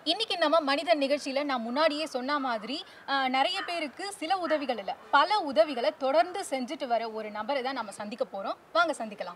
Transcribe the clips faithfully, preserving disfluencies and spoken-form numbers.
இன்னைக்கு நம்ம மனிதன் நிகழ்ச்சியில நான் முன்னாடியே சொன்ன மாதிரி நிறைய பேருக்கு சில உதவிகள் இல்ல பல உதவிகளை தொடர்ந்து செஞ்சுட்டு வர ஒரு நபரை தான் நம்ம சந்திக்க போறோம். வாங்க சந்திக்கலாம்.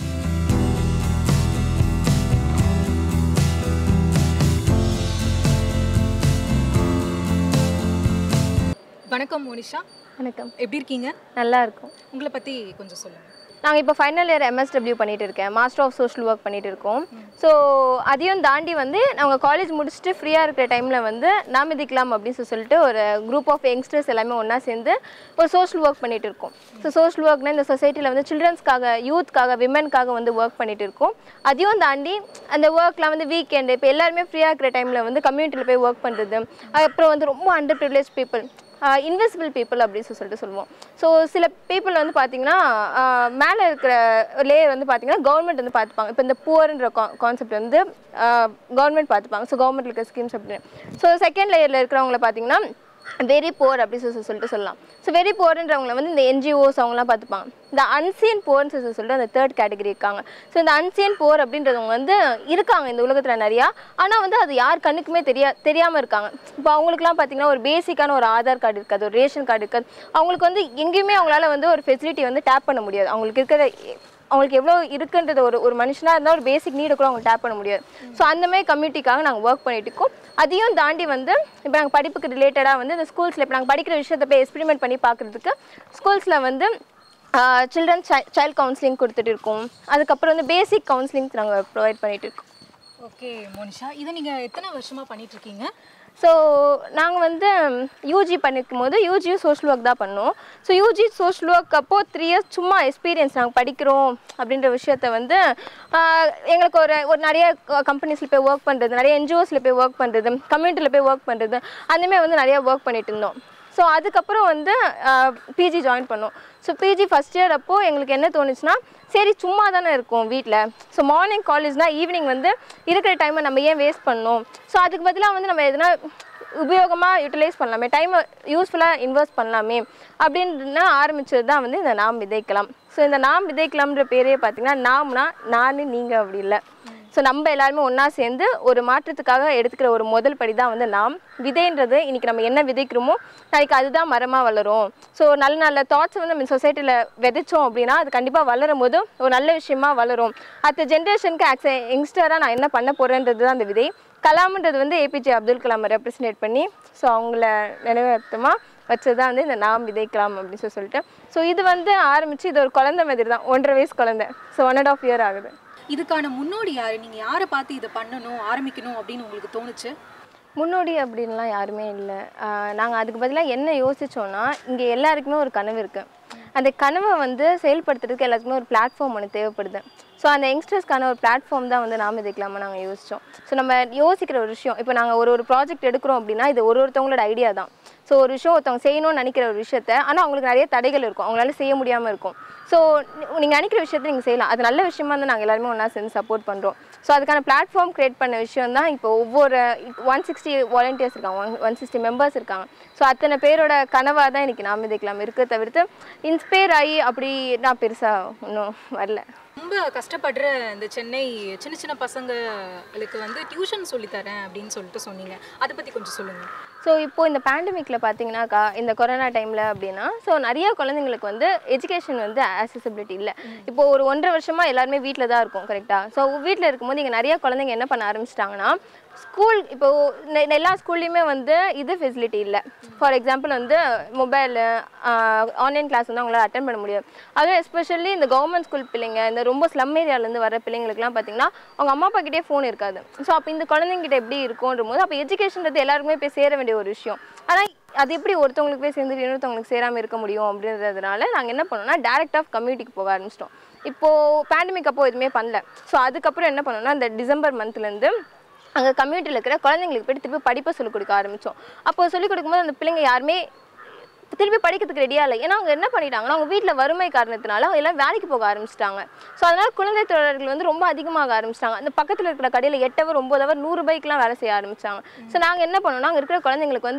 வணக்கம் மோனிஷா. வணக்கம். எப்படி இருக்கீங்க? நல்லா இருக்கும். உங்களை பத்தி கொஞ்சம் சொல்லுங்க. நாங்கள் இப்போ ஃபைனல் இயர் எம்எஸ்டபிள்யூ பண்ணிட்டு இருக்கேன். மாஸ்டர் ஆஃப் சோஷியல் ஒர்க் பண்ணிட்டு இருக்கோம். ஸோ அதையும் தாண்டி வந்து நாங்கள் காலேஜ் முடிச்சுட்டு ஃப்ரீயாக இருக்கிற டைமில் வந்து நாம் இதுக்கலாம் அப்படின்னு சொல்லிட்டு ஒரு குரூப் ஆஃப் யங்ஸ்டர்ஸ் எல்லாமே ஒன்றா சேர்ந்து ஒரு சோஷியல் ஒர்க் பண்ணிட்டு இருக்கோம். ஸோ சோஷியல் ஒர்க்னா இந்த சொசைட்டியில் வந்து சில்ட்ரன்ஸ்க்காக, யூத்க்காக, விமென்காக வந்து ஒர்க் பண்ணிட்டு இருக்கோம். அதையும் தாண்டி அந்த ஒர்க்லாம் வந்து வீக்கெண்டு இப்போ எல்லாருமே ஃப்ரீயாக இருக்கிற டைமில் வந்து கம்யூனிட்டியில் போய் ஒர்க் பண்ணுறது, அப்புறம் வந்து ரொம்ப under privilege people, invisible people அப்படின்னு சொல்லிட்டு சொல்லுவோம். ஸோ சில பீப்புள் வந்து பார்த்திங்கன்னா மேலே இருக்கிற லேயர் வந்து பார்த்திங்கன்னா கவர்மெண்ட் வந்து பார்த்துப்பாங்க. இப்போ இந்த புவர்ன்ற கா கான்செப்ட் வந்து கவர்மெண்ட் பார்த்துப்பாங்க. ஸோ கவர்மெண்ட் இருக்கிற ஸ்கீம்ஸ் அப்படின்னு. ஸோ செகண்ட் லேயரில் இருக்கிறவங்கள பார்த்திங்கன்னா வெரி புவர் அப்படி சொல்லி சொல்லிட்டு சொல்லலாம். ஸோ வெரி புவர்ன்றவங்களை வந்து இந்த என்ஜிஓஸ் அவங்களாம் பார்த்துப்பாங்க. இந்த அன்சீன் புவர்னு சொல்லி சொல்லிட்டு அந்த தேர்ட் கேட்டகரி இருக்காங்க. ஸோ இந்த அன்சீன் புவர் அப்படின்றவங்க வந்து இருக்காங்க இந்த உலகத்தில் நிறையா. ஆனால் வந்து அது யார் கண்ணுக்குமே தெரியா தெரியாமல் இருக்காங்க. இப்போ அவங்களுக்குலாம் பார்த்திங்கன்னா ஒரு பேசிக்கான ஒரு ஆதார் கார்டு இருக்காது, ஒரு ரேஷன் கார்டு இருக்காது. அவங்களுக்கு வந்து எங்கேயுமே அவங்களால வந்து ஒரு ஃபெசிலிட்டி வந்து டேப் பண்ண முடியாது. அவங்களுக்கு இருக்கிற அவங்களுக்கு எவ்வளோ இருக்குன்றது ஒரு ஒரு மனுஷனாக இருந்தால் ஒரு பேசிக் நீடை கூட அவங்க டேப் பண்ண முடியாது. ஸோ அந்தமாதிரி கம்யூனிட்டிக்காக நாங்கள் ஒர்க் பண்ணிட்டு இருக்கோம். அதையும் தாண்டி வந்து இப்போ நாங்கள் படிப்புக்கு ரிலேட்டடாக வந்து இந்த ஸ்கூல்ஸில் இப்போ நாங்கள் படிக்கிற விஷயத்தை போய் எக்ஸ்பெரிமெண்ட் பண்ணி பார்க்குறதுக்கு ஸ்கூல்ஸில் வந்து சில்ட்ரன் சை சைல்ட் கவுன்சிலிங் கொடுத்துட்டு இருக்கோம். அதுக்கப்புறம் வந்து பேசிக் கவுன்சிலிங் நாங்கள் ப்ரொவைட் பண்ணிகிட்டு இருக்கோம். ஓகே மோனிஷா, இதை நீங்கள் எத்தனை வருஷமாக பண்ணிகிட்ருக்கீங்க? ஸோ நாங்கள் வந்து யூஜி பண்ணிக்கும் போது யூஜியும் சோஷியல் ஒர்க் தான் பண்ணோம். ஸோ யூஜி சோஷியல் ஒர்க் அப்போது த்ரீ இயர்ஸ் சும்மா எக்ஸ்பீரியன்ஸ் நாங்கள் படிக்கிறோம் அப்படின்ற விஷயத்த வந்து எங்களுக்கு ஒரு ஒரு நிறைய கம்பெனிஸில் போய் ஒர்க் பண்ணுறது, நிறைய என்ஜிஓஸில் போய் ஒர்க் பண்ணுறது, கம்யூனிட்டியில் போய் ஒர்க் பண்ணுறது, அந்தமாதிரி வந்து நிறையா ஒர்க் பண்ணிட்டு இருந்தோம். ஸோ அதுக்கப்புறம் வந்து பிஜி ஜாயின் பண்ணோம். ஸோ பிஜி ஃபஸ்ட் இயர் அப்போது எங்களுக்கு என்ன தோணுச்சுன்னா, சரி சும்மா தானே இருக்கும் வீட்டில், ஸோ மார்னிங் காலேஜ்னால் ஈவினிங் வந்து இருக்கிற டைமை நம்ம ஏன் வேஸ்ட் பண்ணணும், ஸோ அதுக்கு பதிலாக வந்து நம்ம எதுனா உபயோகமாக யூட்டிலைஸ் பண்ணலாமே, டைமை யூஸ்ஃபுல்லாக இன்வெஸ்ட் பண்ணலாமே அப்படின்னு ஆரம்பித்தது தான் வந்து இந்த நாம் விதைக்கலாம். ஸோ இந்த நாம் விதைக்கலாம்ன்ற பேரே பார்த்திங்கன்னா நாம்னா நான் நீங்கள் அப்படி இல்லை. ஸோ நம்ம எல்லாருமே ஒன்றா சேர்ந்து ஒரு மாற்றத்துக்காக எடுத்துக்கிற ஒரு முதல் படி தான் வந்து நாம் விதைன்றது. இன்றைக்கி நம்ம என்ன விதைக்கிறோமோ நாளைக்கு அதுதான் மரமாக வளரும். ஸோ நல்ல நல்ல தாட்ஸ் வந்து நம்ம சொசைட்டியில் விதைச்சோம் அப்படின்னா அது கண்டிப்பாக வளரும் போது ஒரு நல்ல விஷயமா வளரும். அடுத்த ஜென்ரேஷனுக்கு ஆக்ச யங்ஸ்டராக நான் என்ன பண்ண போகிறேன்றது தான் அந்த விதை. கலாம்ன்றது வந்து ஏபிஜே அப்துல் கலாமை ரெப்ரசன்டேட் பண்ணி ஸோ அவங்கள நினைவார்த்தமாக வச்சது தான் வந்து இந்த நாம் விதைக்கலாம் அப்படின்னு சொல்லி சொல்லிட்டு ஸோ இது வந்து ஆரம்பித்து இது ஒரு குழந்தை மாதிரி தான், ஒன்றரை வயசு குழந்தை. So one and half year ஆகுது. இதுக்கான முன்னோடி யார்? நீங்கள் யாரை பார்த்து இதை பண்ணணும் ஆரம்பிக்கணும் அப்படின்னு உங்களுக்கு தோணுச்சு? முன்னோடி அப்படின்லாம் யாருமே இல்லை. நாங்கள் அதுக்கு பதிலாக என்ன யோசித்தோன்னா, இங்கே எல்லாருக்குமே ஒரு கனவு இருக்குது. அந்த கனவை வந்து செயல்படுத்துறதுக்கு எல்லாத்துக்குமே ஒரு பிளாட்ஃபார்ம் ஒன்று தேவைப்படுது. ஸோ அந்த யங்ஸ்டர்ஸ்க்கான ஒரு பிளாட்ஃபார்ம் தான் வந்து நாம் இதுக்கலாமா நாங்கள் யோசித்தோம். ஸோ நம்ம யோசிக்கிற ஒரு விஷயம், இப்போ நாங்கள் ஒரு ஒரு ப்ராஜெக்ட் எடுக்கிறோம் அப்படின்னா இது ஒரு ஒருத்தவங்களோட ஐடியா தான். ஸோ ஒரு விஷயம் ஒருத்தவங்க செய்யணும்னு நினைக்கிற ஒரு விஷயத்த, ஆனால் அவங்களுக்கு நிறைய தடைகள் இருக்கும், அவங்களால செய்ய முடியாமல் இருக்கும். ஸோ நீங்கள் நினைக்கிற விஷயத்தை நீங்கள் செய்யலாம், அது நல்ல விஷயமா இருந்தால் நாங்கள் எல்லாருமே ஒன்றா சேர்ந்து சப்போர்ட் பண்ணுறோம். ஸோ அதுக்கான பிளாட்ஃபார்ம் க்ரியேட் பண்ண விஷயம் தான் இப்போ ஒவ்வொரு ஒன் சிக்ஸ்டி வாலண்டியர்ஸ் இருக்காங்க, ஒன் ஒன் சிக்ஸ்டி மெம்பர்ஸ் இருக்காங்க. ஸோ அத்தனை பேரோட கனவாக தான் இன்றைக்கி நாம் இதுக்கெல்லாம் இருக்க தவிர்த்து இன்ஸ்பயர் ஆகி அப்படி நான் பெருசாக ஒன்றும் வரல. ரொம்ப கஷ்டப்படுற இந்த சென்னை சின்ன சின்ன பசங்களுக்கு வந்து டியூஷன் சொல்லித்தரேன் அப்படின்னு சொல்லிட்டு சொன்னீங்க, அதை பற்றி கொஞ்சம் சொல்லுங்கள். ஸோ இப்போது இந்த பேண்டமிக்கில் பார்த்தீங்கன்னாக்கா இந்த கொரோனா டைமில் அப்படின்னா ஸோ நிறையா குழந்தைங்களுக்கு வந்து எஜுகேஷன் வந்து ஆக்சசிபிலிட்டி இல்லை. இப்போது ஒரு ஒன்றரை வருஷமாக எல்லாருமே வீட்டில் தான் இருக்கும், கரெக்டாக. ஸோ வீட்டில் இருக்கும்போது இங்கே நிறையா குழந்தைங்க என்ன பண்ண ஆரம்பிச்சிட்டாங்கன்னா, ஸ்கூல் இப்போது எல்லா ஸ்கூல்லையுமே வந்து இது ஃபெசிலிட்டி இல்லை. ஃபார் எக்ஸாம்பிள் வந்து மொபைலு, ஆன்லைன் கிளாஸ் வந்து அவங்களால அட்டன் பண்ண முடியாது. அதுவும் எஸ்பெஷலி இந்த கவர்மெண்ட் ஸ்கூல் பிள்ளைங்க, இந்த ரொம்ப ஸ்லம் ஏரியாவிலேருந்து வர பிள்ளைங்களுக்குலாம் பார்த்திங்கன்னா அவங்க அம்மா அப்பா கிட்டே ஃபோன் இருக்காது. ஸோ அப்போ இந்த குழந்தைங்கிட்ட எப்படி இருக்கும்ன்ற போது அப்போ எஜுகேஷன்றது எல்லாருக்குமே போய் சேர வேண்டிய ஒரு விஷயம். ஆனால் அது எப்படி ஒருத்தவங்களுக்கு போய் சேர்ந்து இன்னொருத்தவங்களுக்கு சேராமல் இருக்க முடியும் அப்படின்றதுனால நாங்கள் என்ன பண்ணோம்னா டேரக்ட் ஆஃப் கம்யூனிட்டிக்கு போக ஆரம்பிச்சிட்டோம். இப்போது பேண்டமிக் அப்போ எதுவுமே பண்ணல. ஸோ அதுக்கப்புறம் என்ன பண்ணோம்னா இந்த டிசம்பர் மந்த்லேருந்து அங்கே கம்யூனிட்டியில் இருக்கிற குழந்தைங்களுக்கு போய்ட்டு திருப்பி படிப்பை சொல்லிக் கொடுக்க ஆரம்பித்தோம். அப்போ சொல்லிக் கொடுக்கும்போது அந்த பிள்ளைங்க யாருமே திருப்பி படிக்கிறதுக்கு ரெடியாக இல்லை. ஏன்னா அவங்க என்ன பண்ணிட்டாங்கன்னா அவங்க வீட்டில் வறுமை காரணத்தினால அவங்க எல்லாம் வேலைக்கு போக ஆரம்பிச்சிட்டாங்க. ஸோ அதனால் குழந்தை தொழிலாளர்கள் வந்து ரொம்ப அதிகமாக ஆரம்பிச்சிட்டாங்க. அந்த பக்கத்தில் இருக்கிற கடையில் எட்டு அவர் ஒம்பது அவர் நூறு ரூபாய்க்குலாம் வேலை செய்ய ஆரம்பித்தாங்க. ஸோ நாங்கள் என்ன பண்ணோம்னா அங்கே இருக்கிற குழந்தைங்களுக்கு வந்து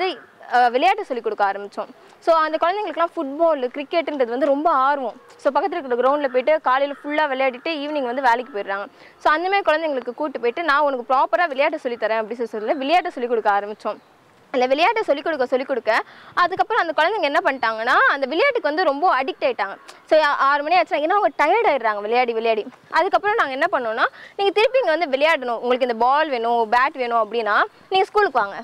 விளையாட்டு சொல்லிக் கொடுக்க ஆரம்பித்தோம். ஸோ அந்த குழந்தைங்களுக்குலாம் ஃபுட்பால் கிரிக்கெட்டுன்றது வந்து ரொம்ப ஆர்வம். ஸோ பக்கத்தில் இருக்கிற கிரவுண்டில் போய்ட்டு காலையில் ஃபுல்லாக விளையாடிட்டு ஈவினிங் வந்து வேலைக்கு போயிடுறாங்க. ஸோ அந்தமாதிரி குழந்தைங்களுக்கு கூப்பிட்டு போயிட்டு நான் உனக்கு ப்ராப்பராக விளையாட்டு சொல்லித்தரேன் அப்படின்னு சொல்லி விளையாட்டு சொல்லிக் கொடுக்க ஆரம்பித்தோம். அந்த விளையாட்டை சொல்லிக் கொடுக்க சொல்லிக் கொடுக்க அதுக்கப்புறம் அந்த குழந்தைங்க என்ன பண்ணிட்டாங்கன்னா அந்த விளையாட்டுக்கு வந்து ரொம்ப அடிக்ட் ஆகிட்டாங்க. ஸோ ஆறு மணி ஆச்சுன்னா ஏன்னா அவங்க டயர்ட் ஆகிடுறாங்க விளையாடி விளையாடி. அதுக்கப்புறம் நாங்கள் என்ன பண்ணோம்னா நீங்கள் திருப்பி இங்கே வந்து விளையாடணும், உங்களுக்கு இந்த பால் வேணும் பேட் வேணும் அப்படின்னா நீங்கள் ஸ்கூலுக்கு வாங்க.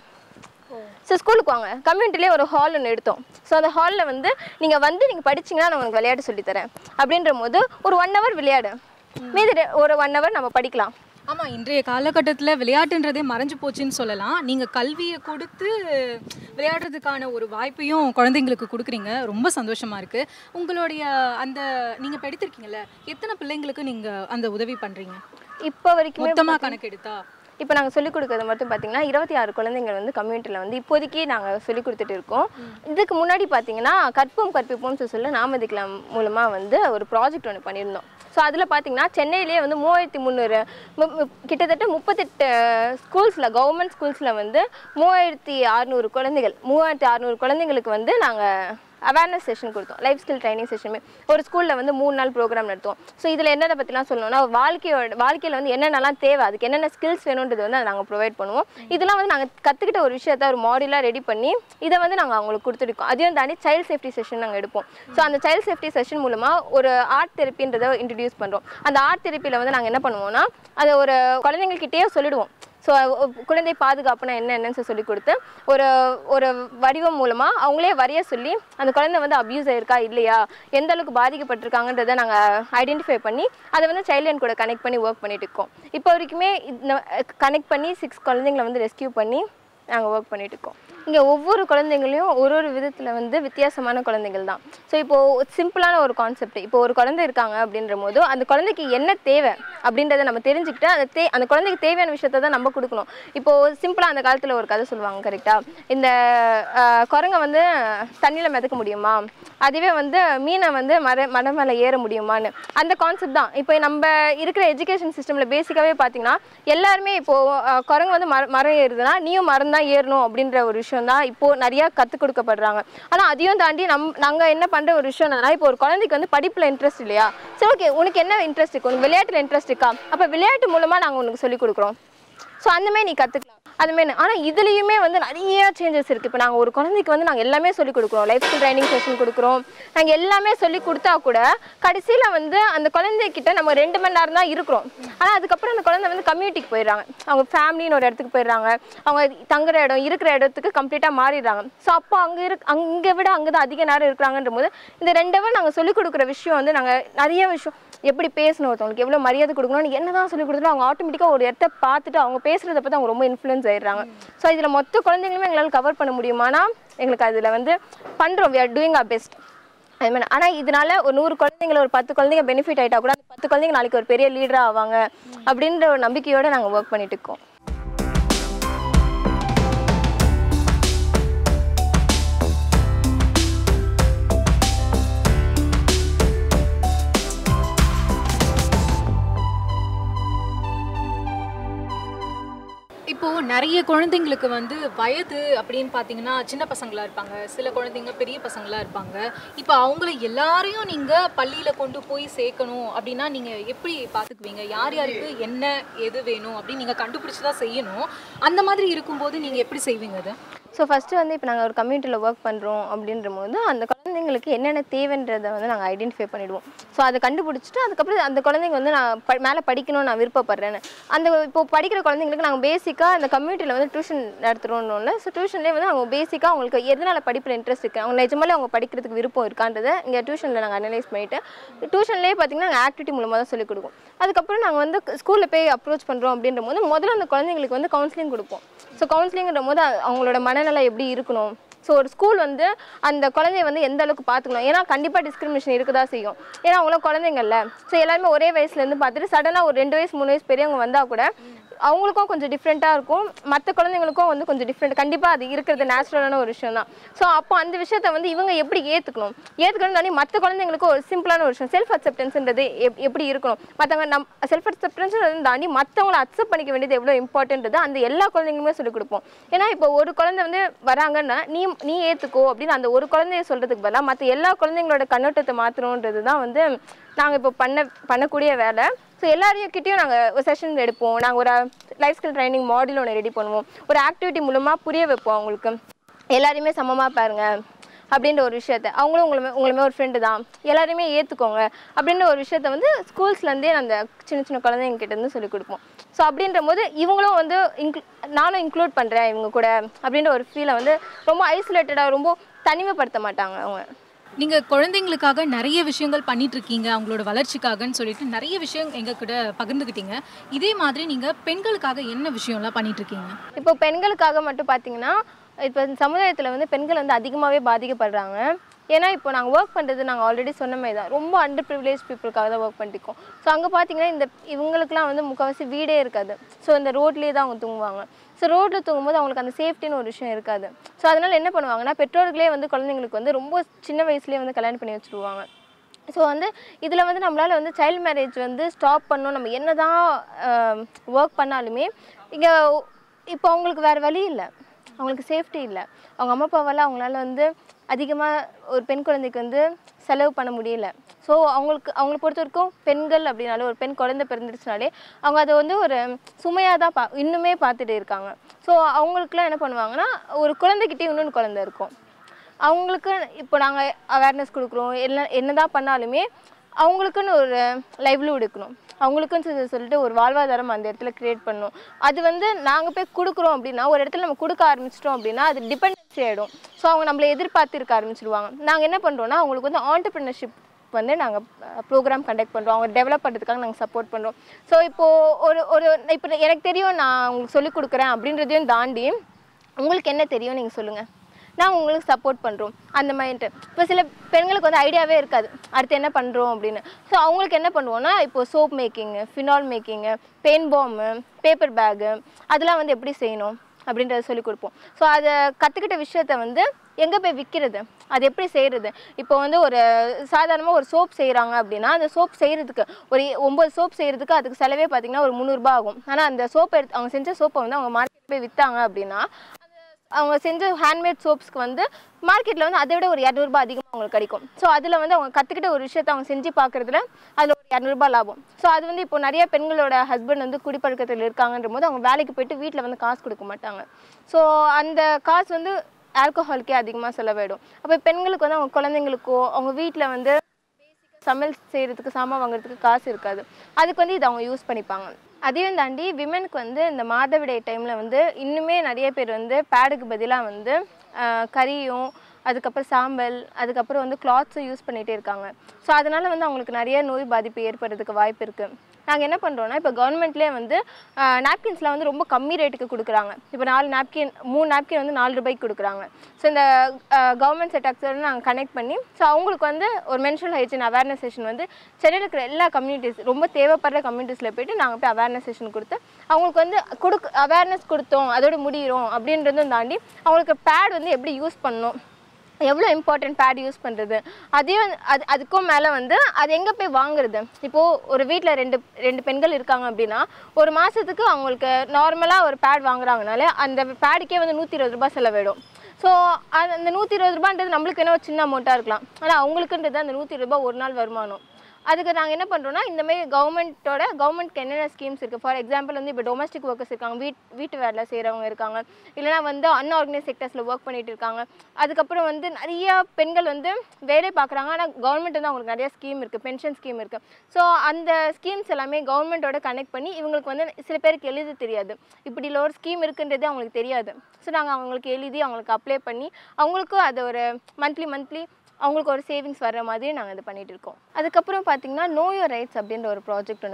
ஸோ ஸ்கூலுக்கு வாங்க, கம்யூனிட்டிலே ஒரு ஹால் ஒன்று எடுத்தோம். ஸோ அந்த ஹாலில் வந்து நீங்கள் வந்து நீங்கள் படிச்சிங்கன்னா நான் உங்களுக்கு விளையாட்டு சொல்லித்தரேன் அப்படின்ற போது ஒரு ஒன் ஹவர் விளையாடு, மீதி ஒரு ஒன் ஹவர் நம்ம படிக்கலாம். ஆமாம், இன்றைய காலகட்டத்தில் விளையாட்டுன்றதே மறைஞ்சு போச்சுன்னு சொல்லலாம். நீங்கள் கல்வியை கொடுத்து விளையாடுறதுக்கான ஒரு வாய்ப்பையும் குழந்தைங்களுக்கு கொடுக்குறீங்க, ரொம்ப சந்தோஷமாக இருக்குது. உங்களுடைய அந்த நீங்கள் படித்திருக்கீங்கல்ல, எத்தனை பிள்ளைங்களுக்கு நீங்கள் அந்த உதவி பண்ணுறீங்க இப்போ வரைக்கும்? மொத்தமாக கணக்கு எடுத்தா இப்போ நாங்கள் சொல்லிக் கொடுக்குறது மட்டும் பார்த்தீங்கன்னா இருபத்தி ஆறு குழந்தைங்கள் வந்து கம்யூனிட்டியில் வந்து இப்போதைக்கு நாங்கள் சொல்லிக் கொடுத்துட்டு இருக்கோம். இதுக்கு முன்னாடி பார்த்தீங்கன்னா கற்போம் கற்பிப்போம் சொல்ல நாமதிக்கலாம் மூலமாக வந்து ஒரு ப்ராஜெக்ட் ஒன்று பண்ணியிருந்தோம். ஸோ அதில் பார்த்தீங்கன்னா சென்னையிலேயே வந்து மூவாயிரத்தி முந்நூறு கிட்டத்தட்ட முப்பத்தெட்டு ஸ்கூல்ஸில் கவர்மெண்ட் ஸ்கூல்ஸில் வந்து மூவாயிரத்தி அறுநூறு குழந்தைகள் மூவாயிரத்தி அறுநூறு குழந்தைங்களுக்கு வந்து நாங்கள் அவேர்னஸ் செஷன் கொடுத்தோம். லைஃப் ஸ்கில் ட்ரைனிங் செஷனுமே ஒரு ஸ்கூலில் வந்து மூணு நாள் ப்ரோக்ராம் நடத்துவோம். ஸோ இதில் என்னென்ன பற்றிலாம் சொல்லணும்னா வாழ்க்கையோட வாழ்க்கையில் வந்து என்னென்னலாம் தேவை, அதுக்கு என்னென்ன ஸ்கில்ஸ் வேணுன்றது வந்து அதை நாங்கள் ப்ரொவைட் பண்ணுவோம். இதெல்லாம் வந்து நாங்கள் கற்றுக்கிட்ட ஒரு விஷயத்த ஒரு மாடலாக ரெடி பண்ணி இதை வந்து நாங்கள் அவங்களுக்கு கொடுத்துருக்கோம். அதையும் தாண்டி சைல்டு சேஃப்டி செஷன் நாங்கள் எடுப்போம். ஸோ அந்த சைல்டு சேஃப்டி செஷன் மூலமாக ஒரு ஆர்ட் தெரப்பின்றதை இன்ட்ரடியூஸ் பண்ணுறோம். அந்த ஆர்ட் தெரப்பியில் வந்து நாங்கள் என்ன பண்ணுவோம்னா அதை ஒரு குழந்தைங்கள்கிட்டயே சொல்லிடுவோம். ஸோ குழந்தை பாதுகாப்புனா என்ன என்னன்னு சொல்லி கொடுத்து ஒரு ஒரு வடிவம் மூலமாக அவங்களே வரைய சொல்லி அந்த குழந்தை வந்து அப்யூஸ் ஆயிருக்கா இல்லையா, எந்த அளவுக்கு பாதிக்கப்பட்டிருக்காங்கன்றதை நாங்கள் ஐடென்டிஃபை பண்ணி அதை வந்து சைல்ட் லைன் கூட கனெக்ட் பண்ணி ஒர்க் பண்ணிட்டு இருக்கோம். இப்போ வரைக்குமே கனெக்ட் பண்ணி சிக்ஸ் குழந்தைங்களை வந்து ரெஸ்கியூ பண்ணி நாங்கள் ஒர்க் பண்ணிட்டு இருக்கோம். இங்கே ஒவ்வொரு குழந்தைங்களையும் ஒரு ஒரு விதத்தில் வந்து வித்தியாசமான குழந்தைகள் தான். ஸோ இப்போது சிம்பிளான ஒரு கான்செப்ட், இப்போ ஒரு குழந்தை இருக்காங்க அப்படின்ற போது அந்த குழந்தைக்கு என்ன தேவை அப்படின்றத நம்ம தெரிஞ்சுக்கிட்டு அந்த தே அந்த குழந்தைக்கு தேவையான விஷயத்த தான் நம்ம கொடுக்கணும். இப்போது சிம்பிளாக அந்த காலத்தில் ஒரு கதை சொல்லுவாங்க கரெக்டாக, இந்த குரங்கை வந்து தண்ணியில் மிதக்க முடியுமா, அதுவே வந்து மீனை வந்து மர மரம் மேலே ஏற முடியுமான்னு அந்த கான்செப்ட் தான். இப்போ நம்ம இருக்கிற எஜுகேஷன் சிஸ்டமில் பேசிக்காகவே பார்த்தீங்கன்னா எல்லாருமே இப்போது குரங்கு வந்து மர மரம் ஏறுதுன்னா நீயும் மரம் தான் ஏறணும் அப்படின்ற ஒரு விஷயம் தான் இப்போது நிறையா கற்றுக் கொடுக்கப்படுறாங்க. ஆனால் அதையும் தாண்டி நம் நாங்கள் என்ன பண்ணுற ஒரு விஷயம் என்னன்னா, இப்போ ஒரு குழந்தைக்கு வந்து படிப்பில் இன்ட்ரெஸ்ட் இல்லையா, சரி ஓகே உனக்கு என்ன இன்ட்ரெஸ்ட் இருக்கு, உனக்கு விளையாட்டில் இன்ட்ரெஸ்ட் இருக்கா, அப்போ விளையாட்டு மூலமாக நாங்கள் உனக்கு சொல்லிக் கொடுக்குறோம். ஸோ அந்தமாதிரி நீ கற்றுக்கலாம் அதுமாரி. ஆனால் இதுலேயுமே வந்து நிறைய சேஞ்சஸ் இருக்குது. இப்போ நாங்கள் ஒரு குழந்தைக்கு வந்து நாங்கள் எல்லாமே சொல்லிக் கொடுக்குறோம், லைஃப் ஸ்கில் ட்ரைனிங் செஷன் கொடுக்குறோம், நாங்கள் எல்லாமே சொல்லி கொடுத்தா கூட கடைசியில் வந்து அந்த குழந்தைகிட்ட நம்ம ரெண்டு மணி நேரம் தான் இருக்கிறோம். ஆனால் அதுக்கப்புறம் அந்த குழந்தை வந்து கம்யூனிட்டிக்கு போயிடுறாங்க, அவங்க ஃபேமிலின்னு ஒரு இடத்துக்கு போயிடுறாங்க, அவங்க தங்குற இடம் இருக்கிற இடத்துக்கு கம்ப்ளீட்டாக மாறிடுறாங்க. ஸோ அப்போ அங்கே இருக்கு அங்கே விட அங்கே தான் அதிக நேரம் இருக்கிறாங்கன்ற போது இந்த ரெண்டவர் நாங்கள் சொல்லிக் கொடுக்குற விஷயம் வந்து நாங்கள் நிறைய விஷயம் எப்படி பேசணும், ஒருத்தவங்களுக்கு எவ்வளோ மரியாதை கொடுக்கணும், என்ன தான் சொல்லிக் கொடுத்தாலும் அவங்க ஆட்டோமேட்டிக்காக ஒரு இடத்த பார்த்துட்டு அவங்க பேசுகிறத பற்றி அவங்க ரொம்ப இன்ஃப்ளூயன்ஸ் ஆயிடுறாங்க. ஸோ இதில் மொத்த குழந்தைங்களுமே எங்களால் கவர் பண்ண முடியுமானா எங்களுக்கு அதில் வந்து பண்ணுறோம், we are doing our best. அதுமாதிரி ஆனால் இதனால ஒரு நூறு குழந்தைங்கள ஒரு பத்து குழந்தைங்க பெனிஃபிட் ஆகிட்டா கூட அந்த பத்து குழந்தைங்க நாளைக்கு ஒரு பெரிய லீடராக ஆவாங்க அப்படின்ற ஒரு நம்பிக்கையோடு நாங்கள் ஒர்க் பண்ணிட்டு இருக்கோம். இப்போது நிறைய குழந்தைங்களுக்கு வந்து வயது அப்படின்னு பார்த்தீங்கன்னா சின்ன பசங்களாக இருப்பாங்க, சில குழந்தைங்க பெரிய பசங்களாக இருப்பாங்க. இப்போ அவங்கள எல்லாரையும் நீங்கள் பள்ளியில் கொண்டு போய் சேர்க்கணும் அப்படின்னா நீங்கள் எப்படி பார்த்துக்குவீங்க? யார் யாருக்கு என்ன எது வேணும் அப்படின்னு நீங்கள் கண்டுபிடிச்சி தான் செய்யணும். அந்த மாதிரி இருக்கும்போது நீங்கள் எப்படி செய்வீங்க அதை? ஸோ ஃபஸ்ட்டு வந்து இப்போ நாங்கள் ஒரு கம்யூனிட்டியில் ஒர்க் பண்ணுறோம் அப்படின்ற போது அந்த குழந்தைங்களுக்கு என்னென்ன தேவைன்றதை வந்து நாங்கள் ஐடென்டிஃபை பண்ணிவிடுவோம். ஸோ அதை கண்டுபிடிச்சிட்டு அதுக்கப்புறம் அந்த குழந்தைங்க வந்து நான் ப மேலே படிக்கணும்னு நான் விருப்பப்படுறேன்னு அந்த இப்போ படிக்கிற குழந்தைங்களுக்கு நாங்கள் பேசிக்காக அந்த கம்யூனிட்டியில் வந்து டியூஷன் நடத்துகிறோன்னு. ஸோ டியூஷன்லேயே வந்து அவங்க பேசிக்காக அவங்களுக்கு எதனால் படிப்பில் இன்ட்ரெஸ்ட் இருக்குது, அவங்க நிஜமாலே அவங்க படிக்கிறதுக்கு விருப்பம் இருக்கான்றதை இங்கே டியூஷனில் நாங்கள் அனலைஸ் பண்ணிவிட்டு டியூஷன்லேயே பார்த்திங்கன்னா நாங்கள் ஆக்டிவிட்டி மூலமாக தான் சொல்லிக் கொடுப்போம். அதுக்கப்புறம் நாங்கள் வந்து ஸ்கூலில் போய் அப்ரோச் பண்ணுறோம் அப்படின்ற போது முதல்ல அந்த குழந்தைங்களுக்கு வந்து கவுன்சிலிங் கொடுப்போம். ஸோ கவுன்சிலிங்கிற போது அவங்களோட மனநிலை எப்படி இருக்கணும், ஸோ ஒரு ஸ்கூல் வந்து அந்த குழந்தைய வந்து எந்த அளவுக்கு பார்த்துக்கணும், ஏன்னா கண்டிப்பாக டிஸ்கிரிமினேஷன் இருக்க தான் செய்யும், ஏன்னா அவங்களும் குழந்தைங்கள்ல. ஸோ எல்லாருமே ஒரே வயசுலேருந்து பார்த்துட்டு சடனாக ஒரு ரெண்டு வயசு மூணு வயசு பெரியவங்க வந்தால் கூட அவங்களுக்கும் கொஞ்சம் டிஃப்ரெண்ட்டாக இருக்கும், மற்ற குழந்தைங்களுக்கும் வந்து கொஞ்சம் டிஃப்ரெண்ட் கண்டிப்பாக அது இருக்கிறது நேச்சுரலான ஒரு விஷயம் தான். ஸோ அப்போ அந்த விஷயத்தை வந்து இவங்க எப்படி ஏற்றுக்கணும் ஏற்றுக்கணும் தாண்டி மற்ற குழந்தைங்களுக்கும் ஒரு சிம்பிளான ஒரு விஷயம் செல்ஃப் அக்செப்டன்ஸ்ன்றது எப் எப்படி இருக்கணும், மற்றவங்க நம் செல்ஃப் அக்செப்டன்ஸ் தாண்டி மற்றவங்களை அக்செப்ட் பண்ணிக்க வேண்டியது எவ்வளோ இம்பார்ட்டன்றது அந்த எல்லா குழந்தைங்களுமே சொல்லிக் கொடுப்போம். ஏன்னா இப்போ ஒரு குழந்தை வந்து வராங்கன்னா நீ நீ ஏற்றுக்கோ அப்படின்னு அந்த ஒரு குழந்தைய சொல்கிறதுக்கு பதிலாக மற்ற எல்லா குழந்தைங்களோட கண்ணோட்டத்தை மாற்றணுன்றது தான் வந்து நாங்கள் இப்போ பண்ண பண்ணக்கூடிய வேலை. ஸோ எல்லாரையும் நாங்கள் ஒரு செஷன் எடுப்போம், நாங்கள் ஒரு லைஃப் ஸ்கில் ட்ரைனிங் மாடியூல் ஒன்று ரெடி பண்ணுவோம், ஒரு ஆக்டிவிட்டி மூலமாக புரிய வைப்போம் அவங்களுக்கு எல்லாரையுமே சமமாக பாருங்கள் அப்படின்ற ஒரு விஷயத்த, அவங்களும் உங்களுமே உங்களுமே ஒரு ஃப்ரெண்டு தான் எல்லாரையுமே ஏற்றுக்கோங்க அப்படின்ற ஒரு விஷயத்த வந்து ஸ்கூல்ஸ்லேருந்தே அந்த சின்ன சின்ன குழந்தைங்ககிட்டேருந்து சொல்லிக் கொடுப்போம். ஸோ அப்படின்ற போது இவங்களும் வந்து இன்க்ளூ நானும் இன்க்ளூட் பண்ணுறேன் இவங்க கூட அப்படின்ற ஒரு ஃபீலை வந்து ரொம்ப ஐசோலேட்டடாக ரொம்ப தனிமைப்படுத்த மாட்டாங்க அவங்க. நீங்கள் குழந்தைங்களுக்காக நிறைய விஷயங்கள் பண்ணிட்டு இருக்கீங்க, அவங்களோட வளர்ச்சிக்காகன்னு சொல்லிட்டு நிறைய விஷயம் எங்கள் கூட பகிர்ந்துக்கிட்டீங்க. இதே மாதிரி நீங்கள் பெண்களுக்காக என்ன விஷயம்லாம் பண்ணிட்டு இருக்கீங்க? இப்போ பெண்களுக்காக மட்டும் பார்த்தீங்கன்னா இப்போ சமுதாயத்தில் வந்து பெண்கள் வந்து அதிகமாகவே பாதிக்கப்படுறாங்க. ஏன்னா இப்போ நாங்கள் ஒர்க் பண்ணுறது நாங்கள் ஆல்ரெடி சொன்ன மாதிரி தான் ரொம்ப அண்டர் ப்ரிவிலேஜ் பீப்புளுக்காக தான் ஒர்க் பண்ணிருக்கோம். ஸோ அங்கே பார்த்தீங்கன்னா இந்த இவங்களுக்குலாம் வந்து முக்கால்வாசி வீடே இருக்காது. ஸோ இந்த ரோட்லேயே தான் அவங்க தூங்குவாங்க. ஸோ ரோட்டில் தூங்கும்போது அவங்களுக்கு அந்த சேஃப்டின்னு ஒரு விஷயம் இருக்காது. ஸோ அதனால் என்ன பண்ணுவாங்கன்னா பெற்றோர்களே வந்து குழந்தைங்களுக்கு வந்து ரொம்ப சின்ன வயசுலேயே வந்து கல்யாணம் பண்ணி வச்சுருவாங்க. ஸோ வந்து இதில் வந்து நம்மளால் வந்து சைல்டு மேரேஜ் வந்து ஸ்டாப் பண்ணணும், நம்ம என்ன தான் ஒர்க் பண்ணாலுமே இங்கே இப்போ அவங்களுக்கு வேறு வழி இல்லை, அவங்களுக்கு சேஃப்டி இல்லை. அவங்க அம்மா அப்பாவால் அவங்களால வந்து அதிகமாக ஒரு பெண் குழந்தைக்கு வந்து செலவு பண்ண முடியல. ஸோ அவங்களுக்கு அவங்கள பொறுத்த வரைக்கும் பெண்கள் அப்படின்னாலே ஒரு பெண் குழந்தை பிறந்துருச்சுனாலே அவங்க அதை வந்து ஒரு சுமையாக தான் பா இன்னுமே பார்த்துட்டு இருக்காங்க. ஸோ அவங்களுக்குலாம் என்ன பண்ணுவாங்கன்னா ஒரு குழந்தைகிட்டே இன்னொன்று குழந்தை இருக்கும். அவங்களுக்கு இப்போ நாங்கள் அவேர்னஸ் கொடுக்குறோம், என்ன என்ன தான் பண்ணாலுமே அவங்களுக்குன்னு ஒரு லைவ்லிஹுட் இருக்கணும், அவங்களுக்குன்னு சொல்லிட்டு ஒரு வாழ்வாதாரம் அந்த இடத்துல க்ரியேட் பண்ணணும். அது வந்து நாங்கள் போய் கொடுக்குறோம் அப்படின்னா ஒரு இடத்துல நம்ம கொடுக்க ஆரம்பிச்சிட்டோம் அப்படின்னா அது டிபெண்டன்சி ஆகிடும். ஸோ அவங்க நம்மளை எதிர்பார்த்து இருக்க ஆரம்பிச்சிடுவாங்க. நாங்கள் என்ன பண்ணுறோன்னா அவங்களுக்கு வந்து ஆண்டர்ப்ரினர்ஷிப் வந்து நாங்கள் ப்ரோக்ராம் கண்டக்ட் பண்ணுறோம், அவங்க டெவலப் பண்ணுறதுக்காக நாங்கள் சப்போர்ட் பண்ணுறோம். ஸோ இப்போது ஒரு ஒரு இப்போ எனக்கு தெரியும் நான் உங்களுக்கு சொல்லிக் கொடுக்குறேன் அப்படின்றதையும் தாண்டி உங்களுக்கு என்ன தெரியும் நீங்கள் சொல்லுங்கள், நான் உங்களுக்கு சப்போர்ட் பண்ணுறோம் அந்த மைண்ட்டு. இப்போ சில பெண்களுக்கு வந்து ஐடியாவே இருக்காது அடுத்து என்ன பண்ணுறோம் அப்படின்னு. ஸோ அவங்களுக்கு என்ன பண்ணுவோன்னா இப்போது soap making, phenol making, pain பாம்பு, பேப்பர் பேகு அதெல்லாம் வந்து எப்படி செய்யணும் அப்படின்றத சொல்லிக் கொடுப்போம். ஸோ அதை கற்றுக்கிட்ட விஷயத்த வந்து எங்கே போய் விற்கிறது, அது எப்படி செய்கிறது. இப்போ வந்து ஒரு சாதாரணமாக ஒரு சோப் செய்கிறாங்க அப்படின்னா அந்த சோப் செய்கிறதுக்கு ஒரு ஒம்பது சோப் செய்கிறதுக்கு அதுக்கு செலவே பார்த்திங்கன்னா ஒரு முந்நூறுரூபா ஆகும். ஆனால் அந்த சோப்பை எடுத்து அவங்க செஞ்ச சோப்பை வந்து அவங்க மார்க்கெட் போய் விற்றாங்க அப்படின்னா அவங்க செஞ்ச ஹேண்ட்மேட் சோப்ஸ்க்கு வந்து மார்க்கெட்டில் வந்து அதை விட ஒரு இரநூறுபா அதிகமாக அவங்களுக்கு கிடைக்கும். ஸோ அதில் வந்து அவங்க கற்றுக்கிட்ட ஒரு விஷயத்தை அவங்க செஞ்சு பார்க்குறதுல அதில் ஒரு இரநூறுபா லாபம். ஸோ அது வந்து இப்போ நிறைய பெண்களோட ஹஸ்பண்ட் வந்து குடிப்பழக்கத்தில் இருக்காங்கன்ற போது அவங்க வேலைக்கு போயிட்டு வீட்டில் வந்து காசு கொடுக்க மாட்டாங்க. ஸோ அந்த காசு வந்து ஆல்கஹாலுக்கே அதிகமாக செலவிடும். அப்போ பெண்களுக்கு வந்து அவங்க குழந்தைங்களுக்கோ அவங்க வீட்டில் வந்து சமையல் செய்கிறதுக்கு சாமான் வாங்குறதுக்கு காசு இருக்காது, அதுக்கு வந்து இதை அவங்க யூஸ் பண்ணிப்பாங்க. அதையும் தாண்டி விமெனுக்கு வந்து இந்த மாதவிடை டைமில் வந்து இன்னுமே நிறைய பேர் வந்து பேடுக்கு பதிலாக வந்து கறியும் அதுக்கப்புறம் சாம்பல் அதுக்கப்புறம் வந்து கிளாத்ஸும் யூஸ் பண்ணிகிட்டே இருக்காங்க. ஸோ அதனால் வந்து அவங்களுக்கு நிறைய நோய் பாதிப்பு ஏற்படுறதுக்கு வாய்ப்பு இருக்குது. நாங்கள் என்ன பண்ணுறோன்னா இப்போ கவர்மெண்ட்லேயே வந்து நாப்கின்ஸ்லாம் வந்து ரொம்ப கம்மி ரேட்டுக்கு கொடுக்குறாங்க. இப்போ நாலு நாப்கின் மூணு நாப்கின் வந்து நாலு ரூபாய்க்கு கொடுக்குறாங்க. ஸோ இந்த கவர்மெண்ட் செட்டாக்ஸோட நாங்கள் கனெக்ட் பண்ணி ஸோ அவங்களுக்கு வந்து ஒரு மென்ஸ்ட்ரல் ஹைஜீன் அவேர்னஸ் செஷன் வந்து சென்னையில் இருக்கிற எல்லா கம்யூனிட்டிஸ் ரொம்ப தேவைப்படுற கம்யூனிட்டிஸில் போய்ட்டு நாங்கள் போய் அவேர்னஸ் செஷன் கொடுத்து அவங்களுக்கு வந்து கொடுக்க அவேர்னஸ் கொடுத்தோம் அதோடு முடிகிறோம் அப்படின்றதும் தாண்டி அவங்களுக்கு பேட் வந்து எப்படி யூஸ் பண்ணணும், எவ்வளோ இம்பார்ட்டன்ட் பேட் யூஸ் பண்ணுறது, அதையும் அது அதுக்கும் மேலே வந்து அது எங்கே போய் வாங்குறது. இப்போது ஒரு வீட்டில் ரெண்டு ரெண்டு பெண்கள் இருக்காங்க அப்படின்னா ஒரு மாதத்துக்கு அவங்களுக்கு நார்மலாக ஒரு பேட் வாங்குறாங்கனாலே அந்த பேடுக்கே வந்து நூற்றி இருபது ரூபாய் செலவிடும். ஸோ அது அந்த நூற்றி இருபது ரூபான்றது நம்மளுக்கு என்ன ஒரு சின்ன அமௌண்ட்டாக இருக்கலாம், ஆனால் அவங்களுக்குன்றது அந்த நூற்றி இருபது ரூபாய் ஒரு நாள் வருமானம். அதுக்கு நாங்கள் என்ன பண்ணுறோன்னா இந்தமாரி கவர்மெண்ட்டோட கவர்மெண்ட்க்கு என்னென்ன ஸ்கீம்ஸ் இருக்குது. ஃபார் எக்ஸாம்பிள் வந்து இப்போ டொமஸ்டிக் ஒர்க்கர்ஸ் இருக்காங்க, வீட் வீட்டு வேலை செய்கிறவங்க இருக்காங்க, இல்லைனா வந்து அன்ஆர்கனைஸ் செக்டர்ஸில் ஒர்க் பண்ணிகிட்டு இருக்காங்க. அதுக்கப்புறம் வந்து நிறையா பெண்கள் வந்து வேலை பார்க்குறாங்க, ஆனால் கவர்மெண்ட் வந்து அவங்களுக்கு நிறையா ஸ்கீம் இருக்குது, பென்ஷன் ஸ்கீம் இருக்குது. ஸோ அந்த ஸ்கீம்ஸ் எல்லாமே கவர்மெண்ட்டோட கனெக்ட் பண்ணி இவங்களுக்கு வந்து சில பேருக்கு எழுத தெரியாது, இப்படி இல்லை ஒரு ஸ்கீம் இருக்குன்றதே அவங்களுக்கு தெரியாது. ஸோ நாங்கள் அவங்களுக்கு எழுதி அவங்களுக்கு அப்ளை பண்ணி அவங்களுக்கும் அது ஒரு மந்த்லி மந்த்லி அவங்களுக்கு ஒரு சேவிங்ஸ் வர்ற மாதிரி நாங்கள் இது பண்ணிகிட்டு இருக்கோம். அதுக்கப்புறம் பார்த்திங்கன்னா நோ யுவர் ரைட்ஸ் அப்படின்ற ஒரு ப்ராஜெக்ட் ஒன்று பண்ணோம்.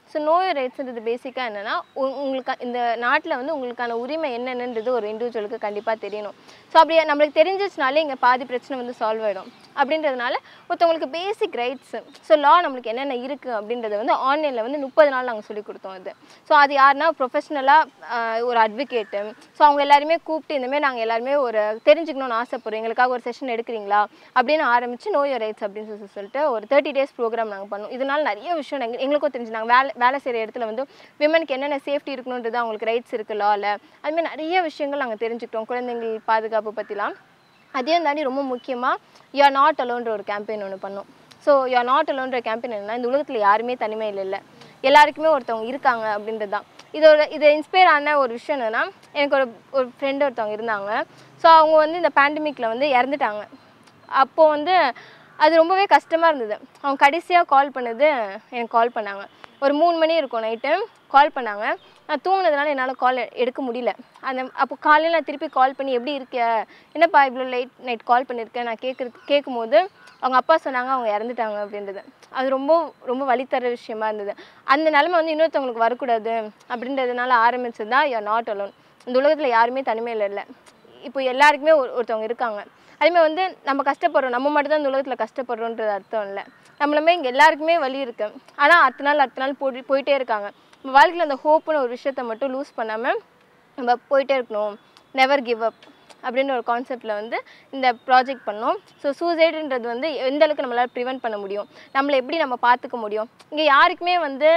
ஸோ நோ யுவர் ரைட்ஸ்ன்றது பேசிக்காக என்னென்னா உங்களுக்கு இந்த நாட்டில் வந்து உங்களுக்கான உரிமை என்னென்னன்றது ஒரு இண்டிவிஜுவலுக்கு கண்டிப்பாக தெரியணும். ஸோ அப்படி நம்மளுக்கு தெரிஞ்சிச்சுனாலே இங்கே பாதி பிரச்சனை வந்து சால்வ் ஆகிடும். அப்படின்றதுனால ஒருத்தவங்களுக்கு பேசிக் ரைட்ஸு ஸோ லா நம்மளுக்கு என்னென்ன இருக்குது அப்படின்றத வந்து ஆன்லைனில் வந்து முப்பது நாள் நாங்கள் சொல்லிக் கொடுத்தோம். அது ஸோ அது யாருன்னா ப்ரொஃபஷ்னலாக ஒரு அட்வொகேட்டு ஸோ அவங்க எல்லாருமே கூப்பிட்டு இந்தமாதிரி நாங்கள் எல்லாருமே ஒரு தெரிஞ்சுக்கணும்னு ஆசைப்படுறோம், எங்களுக்காக ஒரு செஷன் எடுக்கிறீங்களா அப்படின்னு ஆரம்பித்து நோ யுவர் ரைட்ஸ் அப்படின்னு சொல்லி சொல்லிட்டு ஒரு தேர்ட்டி டேஸ் ப்ரோக்ராம் நாங்கள் பண்ணோம். இதனால் நிறைய விஷயம் எங்கள் எங்களுக்கும் தெரிஞ்சு நாங்கள் வேலை வேலை செய்கிற இடத்துல வந்து விமனுக்கு என்னென்ன சேஃப்டி இருக்கணுன்றது அவங்களுக்கு ரைட்ஸ் இருக்குது லாவில், அதுமாதிரி நிறைய விஷயங்கள் நாங்கள் தெரிஞ்சுக்கிட்டோம் குழந்தைங்கள் பாதுகாப்பு பற்றிலாம். அதையும் தாண்டி ரொம்ப முக்கியமாக யூ ஆர் நாட் அலோன்ற ஒரு கேம்பெயின் ஒன்று பண்ணோம். ஸோ யூ ஆர் நாட் அலோன்ற கேம்பெயின் என்னன்னா இந்த உலகத்தில் யாருமே தனிமையில் இல்லை, எல்லாருக்குமே ஒருத்தவங்க இருக்காங்க அப்படின்றது தான். இதோட இதை இன்ஸ்பயர் ஆன ஒரு விஷயம் என்னென்னா எனக்கு ஒரு ஒரு ஃப்ரெண்டு ஒருத்தவங்க இருந்தாங்க. ஸோ அவங்க வந்து இந்த பேண்டமிக்கில் வந்து இறந்துட்டாங்க. அப்போது வந்து அது ரொம்பவே கஷ்டமாக இருந்தது. அவங்க கடைசியாக கால் பண்ணது எனக்கு கால் பண்ணாங்க. ஒரு மூணு மணி இருக்கும் நைட்டு கால் பண்ணாங்க. நான் தூங்கினதுனால என்னால் கால் எடுக்க முடியல. அந்த அப்போ காலையில் நான் திருப்பி கால் பண்ணி எப்படி இருக்க, என்னப்பா இவ்வளோ லைட் நைட் கால் பண்ணியிருக்கேன் நான் கேட்குறது கேட்கும்போது அவங்க அப்பா சொன்னாங்க அவங்க இறந்துட்டாங்க அப்படின்றது. அது ரொம்ப ரொம்ப வலி தர விஷயமா இருந்தது. அந்த நிலைமை வந்து இன்னொருத்தவங்களுக்கு வரக்கூடாது அப்படின்றதுனால ஆரம்பிச்சது தான் யூ ஆர் நாட் அலோன். இந்த உலகத்தில் யாருமே தனிமையில் இல்லை, இப்போ எல்லாருக்குமே ஒரு ஒருத்தவங்க இருக்காங்க. அதுமாதிரி வந்து நம்ம கஷ்டப்படுறோம், நம்ம மட்டும் தான் இந்த உலகத்தில் கஷ்டப்படுறோன்றது அர்த்தம் இல்லை. நம்மளுமே இங்கே எல்லாருக்குமே வலி இருக்குது. ஆனால் அடுத்த நாள் அடுத்த நாள் போய் போயிட்டே இருக்காங்க. நம்ம வாழ்க்கையில் அந்த ஹோப்புன்னு ஒரு விஷயத்த மட்டும் லூஸ் பண்ணாமல் நம்ம போயிட்டே இருக்கணும். நெவர் கிவ் அப் அப்படின்ற ஒரு கான்செப்டில் வந்து இந்த ப்ராஜெக்ட் பண்ணோம். ஸோ சூசைடுன்றது வந்து எந்த அளவுக்கு நம்மளால் ப்ரிவென்ட் பண்ண முடியும், நம்மளை எப்படி நம்ம பார்த்துக்க முடியும். இங்கே யாருக்குமே வந்து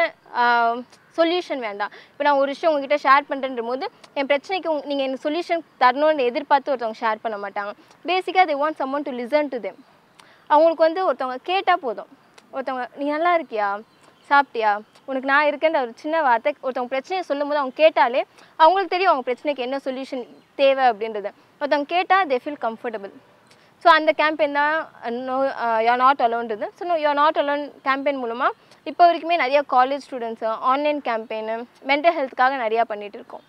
சொல்யூஷன் வேண்டாம். இப்போ நான் ஒரு விஷயம் உங்ககிட்ட ஷேர் பண்ணுறன்ற போது என் பிரச்சனைக்கு நீங்கள் எனக்கு சொல்யூஷன் தரணும்னு எதிர்பார்த்து ஒருத்தவங்க ஷேர் பண்ண மாட்டாங்க. பேசிக்காக they want someone to listen to them. அவங்களுக்கு வந்து ஒருத்தவங்க கேட்டால் போதும். ஒருத்தவங்க நீ நல்லா இருக்கியா, சாப்பிட்டியா, உனக்கு நான் இருக்கேன்ற ஒரு சின்ன வார்த்தை ஒருத்தவங்க பிரச்சனையை சொல்லும் போது அவங்க கேட்டாலே அவங்களுக்கு தெரியும் அவங்க பிரச்சனைக்கு என்ன சொல்யூஷன் தேவை அப்படின்றது. ஒருத்தவங்க கேட்டால் தே ஃபீல் கம்ஃபர்டபுள். ஸோ அந்த கேம்பெயின் தான் நோ யூ ஆர் நாட் அலோன்றது. So no you are not alone campaign மூலமாக இப்போ வரைக்குமே நிறையா college students online campaign mental ஹெல்த்துக்காக நிறையா பண்ணிகிட்டு இருக்கோம்.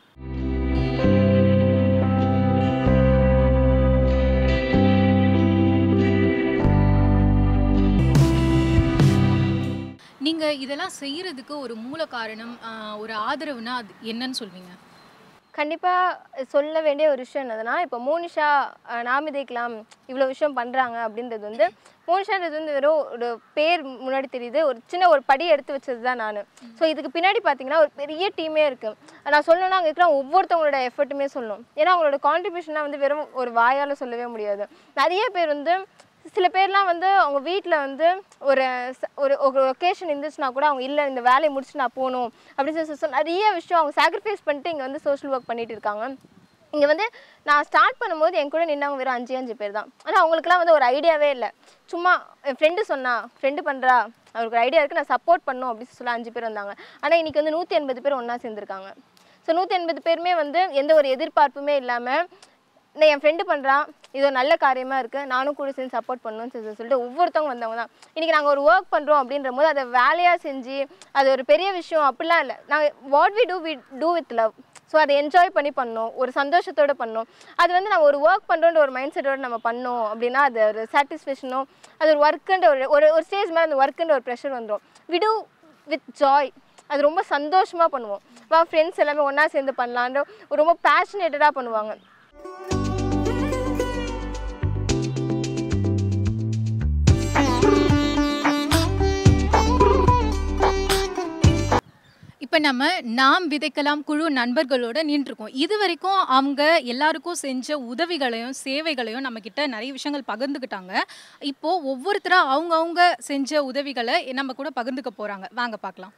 நீங்கள் இதெல்லாம் செய்கிறதுக்கு ஒரு மூல காரணம், ஒரு ஆதரவுனா அது என்னன்னு சொல்வீங்க? கண்டிப்பாக சொல்ல வேண்டிய ஒரு விஷயம் என்னதுன்னா, இப்போ மோனிஷா நாமிதைக்கலாம் இவ்வளோ விஷயம் பண்ணுறாங்க அப்படின்றது வந்து மோனிஷான்றது வந்து வெறும் ஒரு பேர் முன்னாடி தெரியுது, ஒரு சின்ன ஒரு படி எடுத்து வச்சது தான் நான். ஸோ இதுக்கு பின்னாடி பார்த்தீங்கன்னா ஒரு பெரிய டீமே இருக்குது. நான் சொல்லணும்னா அங்கே இருக்கிற ஒவ்வொருத்தவங்களோட எஃபர்ட்டுமே சொல்லணும். ஏன்னா அவங்களோட கான்ட்ரிபியூஷனாக வந்து வெறும் ஒரு வாயால் சொல்லவே முடியாது. நிறைய பேர் வந்து சில பேர்லாம் வந்து அவங்க வீட்டில் வந்து ஒரு ஒரு ஒரு ஒகேஷன் இருந்துச்சுன்னா கூட அவங்க இல்லை இந்த வேலையை முடிச்சுட்டு நான் போகணும் அப்படின்னு சொல்லி நிறைய விஷயம் அவங்க சாக்ரிஃபைஸ் பண்ணிட்டு இங்கே வந்து சோஷியல் ஒர்க் பண்ணிட்டு இருக்காங்க. இங்கே வந்து நான் ஸ்டார்ட் பண்ணும்போது என் கூட நின்றவங்க வெறும் அஞ்சு அஞ்சு பேர் தான். ஆனால் அவங்களுக்குலாம் வந்து ஒரு ஐடியாவே இல்லை. சும்மா என் ஃப்ரெண்டு சொன்னா ஃப்ரெண்டு பண்ணுறா அவருக்கு ஒரு ஐடியா இருக்குது நான் சப்போர்ட் பண்ணணும் அப்படின்னு சொல்லி அஞ்சு பேர் வந்தாங்க. ஆனால் இன்றைக்கி வந்து நூற்றி எண்பது பேர் ஒன்றா சேர்ந்துருக்காங்க. ஸோ நூற்றி எண்பது பேருமே வந்து எந்த ஒரு எதிர்பார்ப்புமே இல்லாமல் நான் என் ஃப்ரெண்டு பண்ணுறான் இது ஒரு நல்ல காரியமாக இருக்குது நானும் கூட சேர்ந்து சப்போர்ட் பண்ணணும்னு சொல்லி சொல்லிட்டு ஒவ்வொருத்தவங்க வந்தவங்க தான். இன்றைக்கி நாங்கள் ஒரு ஒர்க் பண்ணுறோம் அப்படின்ற போது அதை வேலையாக செஞ்சு அது ஒரு பெரிய விஷயம் அப்படிலாம் இல்லை. நாங்கள் what we do we do with love. So அதை என்ஜாய் பண்ணி பண்ணோம், ஒரு சந்தோஷத்தோடு பண்ணோம். அது வந்து நம்ம ஒரு ஒர்க் பண்ணுறோன்ற ஒரு மைண்ட் செட்டோடு நம்ம பண்ணோம் அப்படின்னா அது ஒரு சாட்டிஸ்ஃபேக்ஷனோ அது ஒரு ஒர்க்குன்ற ஒரு ஒரு ஸ்டேஜ் மேலே அந்த ஒர்க்குன்ற ஒரு ப்ரெஷர் வந்துடும். We do with joy. அது ரொம்ப சந்தோஷமாக பண்ணுவோம். வா ஃப்ரெண்ட்ஸ் எல்லாமே ஒன்றா சேர்ந்து பண்ணலான்ற ரொம்ப பேஷனேட்டடாக பண்ணுவாங்க. இப்போ நம்ம நாம் விதைக்கலாம் குழு நண்பர்களோட நின்றுருக்கோம். இது வரைக்கும் அவங்க எல்லாருக்கும் செஞ்ச உதவிகளையும் சேவைகளையும் நம்மக்கிட்ட நிறைய விஷயங்கள் பகிர்ந்துக்கிட்டாங்க. இப்போது ஒவ்வொருத்தராக அவங்கவுங்க செஞ்ச உதவிகளை நம்ம கூட பகிர்ந்துக்க போகிறாங்க. வாங்க பார்க்கலாம்.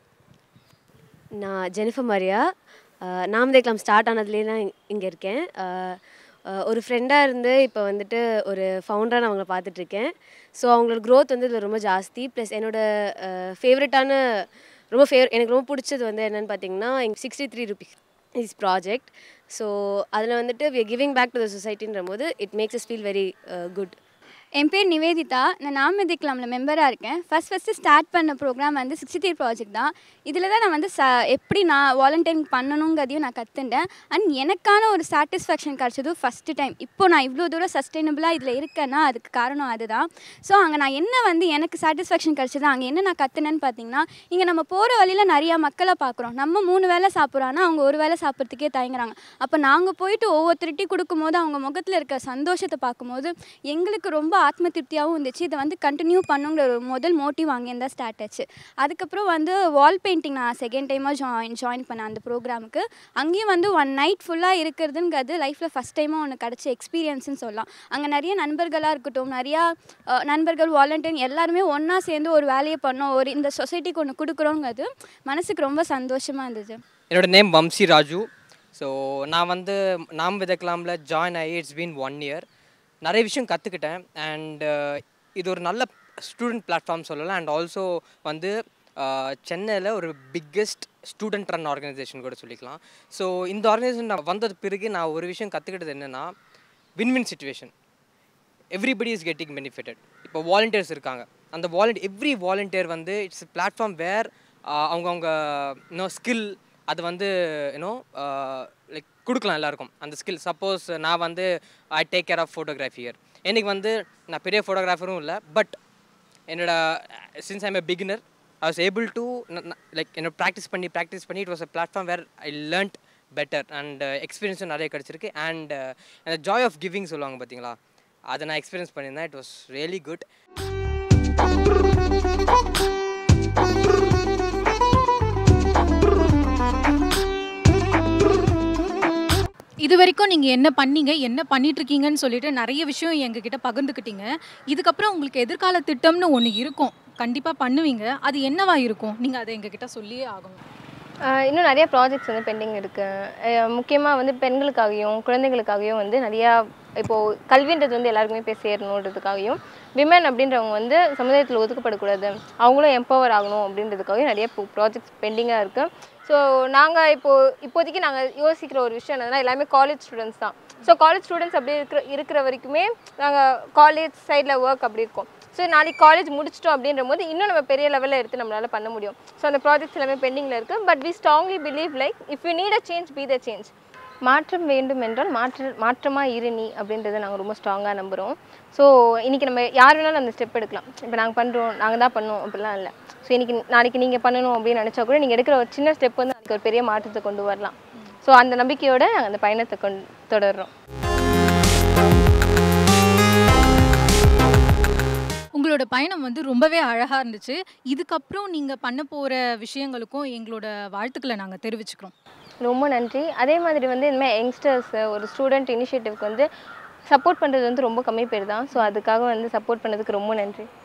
நான் ஜெனிஃபர் மரியா. நாம் விதைக்கலாம் ஸ்டார்ட் ஆனதுலேயே தான் இங்கே இருக்கேன். ஒரு ஃப்ரெண்டாக இருந்து இப்போ வந்துட்டு ஒரு ஃபவுண்டராக நான் அவங்கள பார்த்துட்ருக்கேன். ஸோ அவங்களோட க்ரோத் வந்து இதில் ரொம்ப ஜாஸ்தி. ப்ளஸ் என்னோடய ஃபேவரட்டான ரொம்ப ஃபேவர் எனக்கு ரொம்ப பிடிச்சது வந்து என்னென்னு பார்த்தீங்கன்னா sixty three rupees is project. So அதில் வந்துட்டு we are giving back to the சொசைட்டின்ற போது it makes us feel very good. என் பேர் நிவேதிதா. நான் நாமதி கிளம்பில் மெம்பராக இருக்கேன். ஃபஸ்ட் ஃபஸ்ட்டு ஸ்டார்ட் பண்ண ப்ரோக்ராம் வந்து சிக்ஸ்டி த்ரீ ப்ராஜெக்ட் தான். இதில் தான் நான் வந்து ச எப்படி நான் வாலண்டியரிங் பண்ணணுங்கிறதையும் நான் கற்றுண்டேன். அண்ட் எனக்கான ஒரு சாட்டிஸ்ஃபேக்ஷன் கிடச்சதும் ஃபஸ்ட்டு டைம். இப்போ நான் இவ்வளோ தூரம் சஸ்டைனபிளாக இதில் இருக்கேன்னா அதுக்கு காரணம் அதுதான். ஸோ அங்கே நான் என்ன வந்து எனக்கு சாட்டிஸ்ஃபேக்ஷன் கிடச்சது, அங்கே என்ன நான் கற்றுனேன்னு பார்த்தீங்கன்னா, இங்கே நம்ம போகிற வழியில் நிறையா மக்களை பார்க்குறோம். நம்ம மூணு வேளை சாப்பிட்றோன்னா அவங்க ஒரு வேளை சாப்பிட்றதுக்கே தயங்குறாங்க. அப்போ நாங்கள் போயிட்டு ஒவ்வொருத்தருட்டி கொடுக்கும்போது அவங்க முகத்தில் இருக்க சந்தோஷத்தை பார்க்கும்போது எங்களுக்கு ரொம்ப ஆத்ம திருப்தியாகவும் இருந்துச்சு. இதை வந்து கண்டினியூ பண்ணுங்கிற ஒரு முதல் மோட்டிவ் அங்கேருந்து தான் ஸ்டார்ட் ஆச்சு. அதுக்கப்புறம் வந்து வால் பெயிண்டிங் நான் செகண்ட் டைமாக ஜாயின் ஜாயின் பண்ணேன் அந்த ப்ரோக்ராமுக்கு. அங்கேயும் வந்து ஒன் நைட் ஃபுல்லாக இருக்கிறதுங்கிறது லைஃப்பில் ஃபஸ்ட் டைமாக ஒன்று கிடச்ச எக்ஸ்பீரியன்ஸ்னு சொல்லலாம். அங்கே நிறைய நண்பர்களாக இருக்கட்டும், நிறையா நண்பர்கள் வாலண்டியர் எல்லாருமே ஒன்றா சேர்ந்து ஒரு வேலையை பண்ணோம், ஒரு இந்த சொசைட்டிக்கு ஒன்று கொடுக்குறோங்கிறது மனசுக்கு ரொம்ப சந்தோஷமாக இருந்தது. என்னோட நேம் வம்சி ராஜு. ஸோ நான் வந்து நாம் விதைக்கலாமில் ஜாயின் ஆகி இட்ஸ் பீன் ஒன் இயர். நிறைய விஷயம் கற்றுக்கிட்டேன். அண்ட் இது ஒரு நல்ல ஸ்டூடெண்ட் பிளாட்ஃபார்ம் சொல்லலாம். அண்ட் ஆல்சோ வந்து சென்னையில் ஒரு பிக்கெஸ்ட் ஸ்டூடெண்ட் ரன் ஆர்கனைசேஷன் கூட சொல்லிக்கலாம். ஸோ இந்த ஆர்கனைசேஷன் நான் வந்தது பிறகு நான் ஒரு விஷயம் கற்றுக்கிட்டது என்னென்னா, win win situation. Everybody is getting benefited. இப்போ வாலண்டியர்ஸ் இருக்காங்க. அந்த வாலண்டியர் எவ்ரி வாலண்டியர் வந்து இட்ஸ் பிளாட்ஃபார்ம் வேர் அவங்கவுங்க இன்னும் ஸ்கில் அது வந்து யூனோ லைக் கொடுக்கலாம் எல்லாருக்கும் அந்த ஸ்கில். சப்போஸ் நான் வந்து I take care of photography. எனக்கு வந்து நான் பெரிய ஃபோட்டோகிராஃபரும் இல்லை, பட் என்னோட since I'm a beginner I was able to like என்னோட ப்ராக்டிஸ் பண்ணி ப்ராக்டிஸ் பண்ணி it was a platform where I learned better. And எக்ஸ்பீரியன்ஸும் நிறைய கிடச்சிருக்கு. அண்ட் அந்த ஜாய் ஆஃப் கிவிங் சொல்லுவாங்க பார்த்தீங்களா, அதை நான் எக்ஸ்பீரியன்ஸ் பண்ணியிருந்தேன். It was really good. இது வரைக்கும் நீங்கள் என்ன பண்ணீங்க, என்ன பண்ணிகிட்ருக்கீங்கன்னு சொல்லிட்டு நிறைய விஷயம் எங்ககிட்ட பகிர்ந்துக்கிட்டீங்க. இதுக்கப்புறம் உங்களுக்கு எதிர்கால திட்டம்னு ஒன்று இருக்கும், கண்டிப்பாக பண்ணுவீங்க. அது என்னவா இருக்கும்? நீங்கள் அதை எங்ககிட்ட சொல்லியே ஆகணும். இன்னும் நிறைய ப்ராஜெக்ட்ஸ் வந்து பெண்டிங் இருக்குது. முக்கியமாக வந்து பெண்களுக்காகவும் குழந்தைகளுக்காகவும் வந்து நிறையா இப்போது கல்வின்றது வந்து எல்லாருக்குமே போய் சேரணுன்றதுக்காகவும், விமன் அப்படின்றவங்க வந்து சமுதாயத்தில் ஒதுக்கப்படக்கூடாது, அவங்களும் எம்பவர் ஆகணும் அப்படின்றதுக்காகவும் நிறைய இப்போ ப்ராஜெக்ட்ஸ் பெண்டிங்காக இருக்குது. ஸோ நாங்கள் இப்போது இப்போதைக்கு நாங்கள் யோசிக்கிற ஒரு விஷயம் என்னதுன்னா, எல்லாமே காலேஜ் ஸ்டூடெண்ட்ஸ் தான். ஸோ காலேஜ் ஸ்டூடெண்ட்ஸ் அப்படி இருக்கிற இருக்கிற வரைக்குமே நாங்கள் காலேஜ் சைடில் ஒர்க் அப்படி இருக்கோம். ஸோ நாளைக்கு காலேஜ் முடிச்சிட்டோம் அப்படின்ற போது இன்னும் நம்ம பெரிய லெவலில் எடுத்து நம்மளால் பண்ண முடியும். ஸோ அந்த ப்ராஜெக்ட்ஸ் எல்லாமே பெண்டிங்கில் இருக்குது. But we strongly believe like if you need a change be the change. மாற்றம் வேண்டும் என்றால் மாற்ற மாற்றமாக இரு நீ அப்படின்றத நாங்கள் ரொம்ப ஸ்ட்ராங்காக நம்புகிறோம். ஸோ இன்றைக்கி நம்ம யார் வேணாலும் அந்த ஸ்டெப் எடுக்கலாம். இப்போ நாங்கள் பண்ணுறோம், நாங்கள் தான் பண்ணோம் அப்படிலாம் இல்லை. ஸோ இன்றைக்கி நாளைக்கு நீங்கள் பண்ணணும் அப்படின்னு நினச்சா கூட நீங்கள் எடுக்கிற ஒரு சின்ன ஸ்டெப் வந்து அதுக்கு ஒரு பெரிய மாற்றத்தை கொண்டு வரலாம். ஸோ அந்த நம்பிக்கையோடு நாங்கள் அந்த பயணத்தை கொண்டு தொடர்றோம். உங்களோட பயணம் வந்து ரொம்பவே அழகாக இருந்துச்சு. இதுக்கப்புறம் நீங்கள் பண்ண போகிற விஷயங்களுக்கும் எங்களோட வாழ்த்துக்களை நாங்கள் தெரிவிச்சுக்கிறோம். ரொம்ப நன்றி. அதே மாதிரி வந்து இனிமேல் யங்ஸ்டர்ஸ் ஒரு ஸ்டூடெண்ட் இனிஷியேட்டிவ்க்கு வந்து சப்போர்ட் பண்ணுறது வந்து ரொம்ப கம்மி பேர் தான். ஸோ அதுக்காக வந்து சப்போர்ட் பண்ணதுக்கு ரொம்ப நன்றி.